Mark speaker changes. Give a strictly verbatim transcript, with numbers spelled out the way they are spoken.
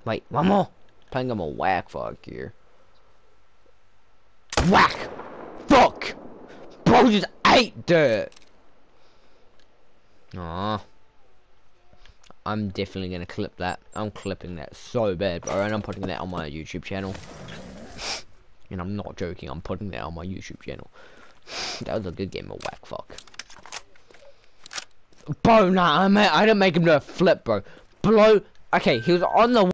Speaker 1: Wait, one more. Playing him a whack fuck here. Whack! Fuck! Bro just ate dirt! Aww. I'm definitely gonna clip that. I'm clipping that so bad, bro, and I'm putting that on my YouTube channel. And I'm not joking, I'm putting that on my YouTube channel. That was a good game of whack fuck. Bro, nah, I, I didn't make him do a flip, bro. Blow. Okay, he was on the